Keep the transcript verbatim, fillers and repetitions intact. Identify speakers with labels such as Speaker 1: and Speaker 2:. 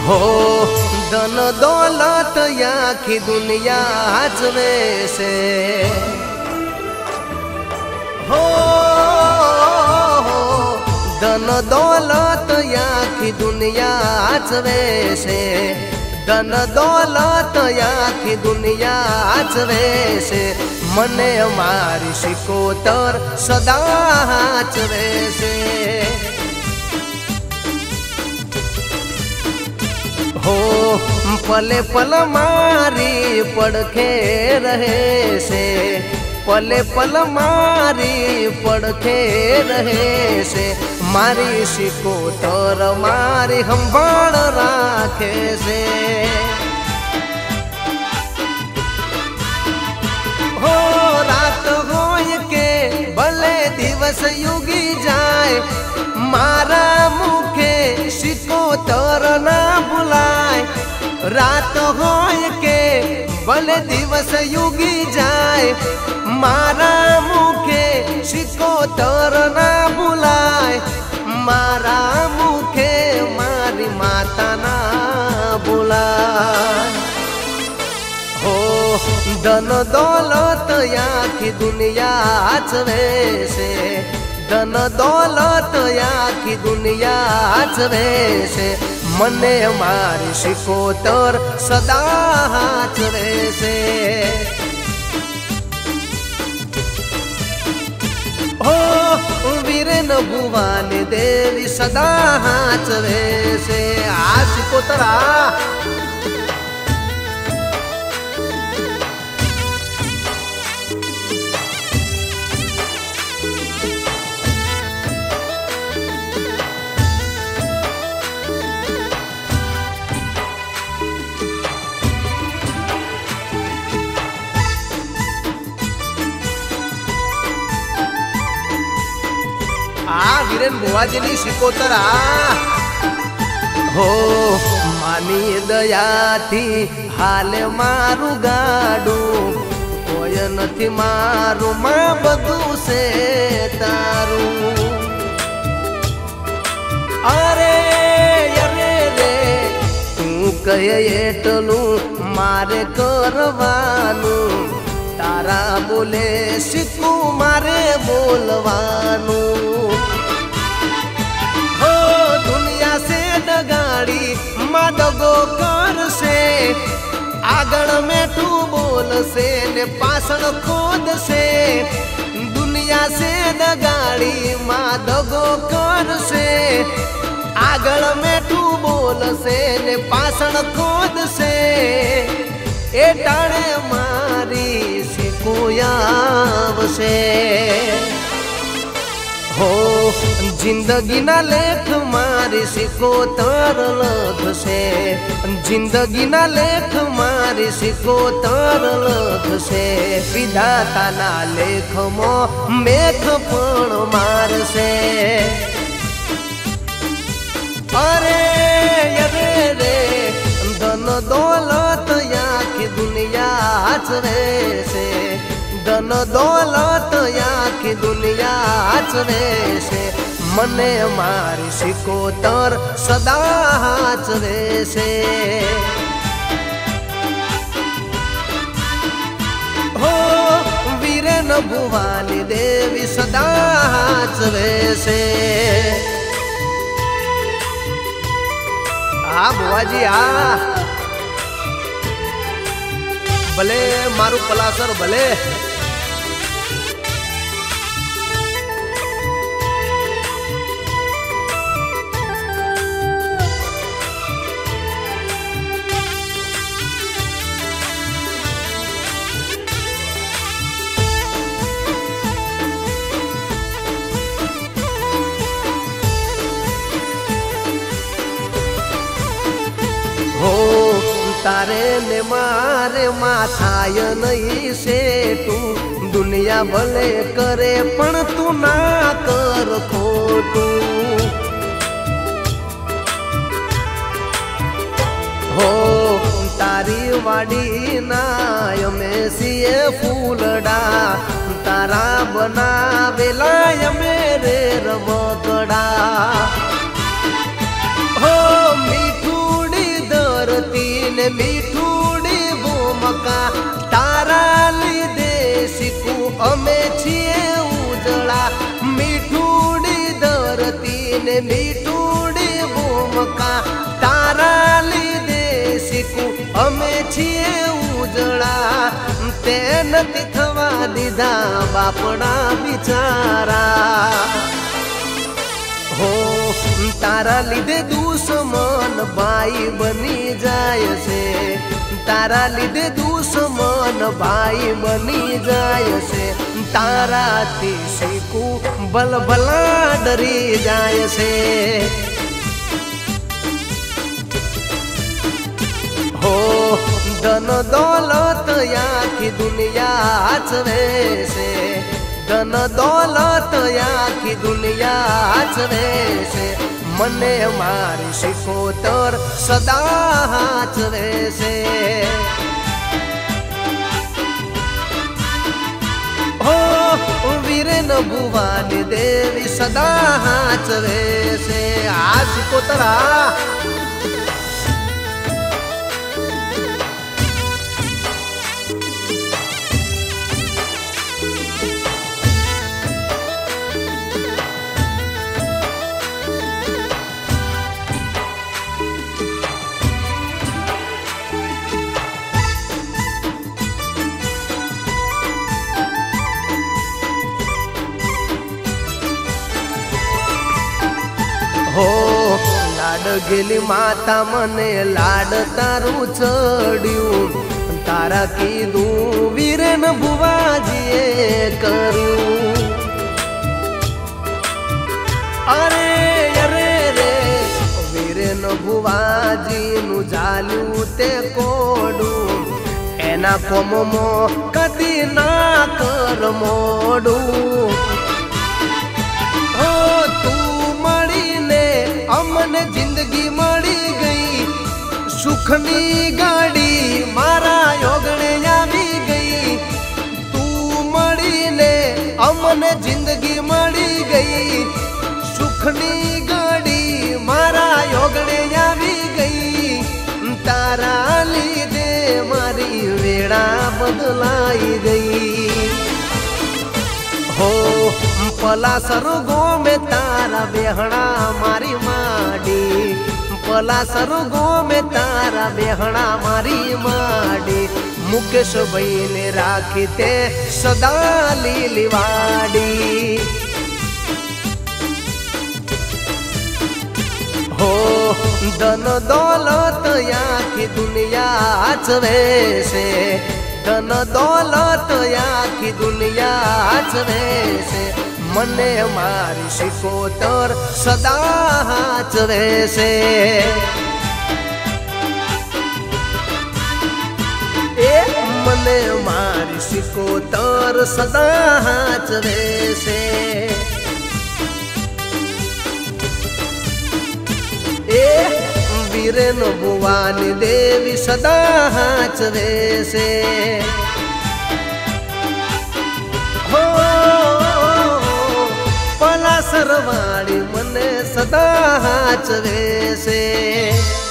Speaker 1: हो धन दौलत आखी दुनिया हजवे से हो धन दौलत आखी दुनिया हजवे से धन दौलत आखी दुनिया हजवे से मने मारी सिकोतर सदा हजवे से हो पले पल मारी पड़खे रहे से पले पल मारी पड़खे रहे से मारी सिकोतर मारी हंभाड़ राखे से हो रात होय के भले दिवस युगी जाए मारा मुखे सिकोतर ना बुलाए रात होय के भले दिवस युगी जाए मारा मुखे सिकोतर ना बुलाए मारा मुखे मारी माता ना बुलाए हो धन दौलत आखी दुनिया हजवे से धन दौलत आखी दुनिया हजवे से मने मारी सिकोतर सदा हजवे से हो वीरेन भुवानी देवी सदा हजवे से आ सिकोतरा आ वीरेन बुवाजीनी सिकोतरा हो मानी दया थी हाले मारू गाडू कोय नथी मारू मां बधु से तारू अरे अरे रे तू कहे एटलू मारे करवानू तारा बोले सिकू मारे बोलवानू हो दुनिया से डगाड़ी मादगो कर से आगण में तू बोल से ने पासण खोद से दुनिया से डगाड़ी मादगो कर से आगण में तू बोल से ने पासण खोद से ए टाणे मारी सिकोयाव से हो जिंदगी ना लेख मारी सिकोतर लख से जिंदगी ना लेख मारी सिकोतर लख से विधाता ना लेख मो मेघ पण मार से अरे अरे रे धन दौलत आखी दुनिया हजवे से धन दौलत आखी दुनिया हजवे से मने मारी सिकोतर सदा हजवे से हो वीरेन भुवानी देवी सदा हजवे से आ बुआजी आ भले मारू पलासर भले तारे ने मारे माथाय नहीं से तू दुनिया भले करे पण तू ना कर खोटू हो तारी वाड़ी नाय में सिए फूलड़ा तारा बनावेला मेरे रमकड़ा हो मीठूड़ी મમકા તારા લીધે શીખું અમે છીએ ઉજળા તે નથી થવા દીધા બાપડા બિચારા हो तारा लीधे दुश्मन भाई बनी जाय से तारा लीधे दुश्मन भाई बनी जाय से तारा थी शैकू बल भला डरी जाय से हो धन दौलत आखी दुनिया चवे से धन दौलत आखी दुनिया चवे से मने मारी शिकोतर सदा चवे से हो वीरे न भुवानी देवी सदा चवे से आ शिकोतरा हो लाड गेली माता मने लाड तारू चढ़्यू तारा कीधु वीरेन बुवाजीए कर्यू अरे अरे रे वीरेन बुवाजी नु जाल्यू ते कोडू एना कोममो कदी ना कर मोडू हो तू अमने जिंदगी मળી गई सुखनी गाड़ी मारा योगणे आवी गई तू मળી ने अमने जिंदगी मળી गई सुखनी गाड़ी मारा योगणे आवी गई तारा लीधे मारी वेड़ा बदलाई गई हो पलासर गो में तारा बेहणा मारी माडी पलासर गो में तारा बेहणा मारी माडी मुकेश भाई ने राखी ते सदा लीलीवाड़ी हो धन दौलत आखी दुनिया चवे से धन दौलत आखी दुनिया चवे से मने मारी शिकोतर सदा चवे से ए मने मारी शिकोतर सदा चवे से ए वीरेन भुवानी देवी सदा चवे से हो पलासर वाली मने सदा चवे से।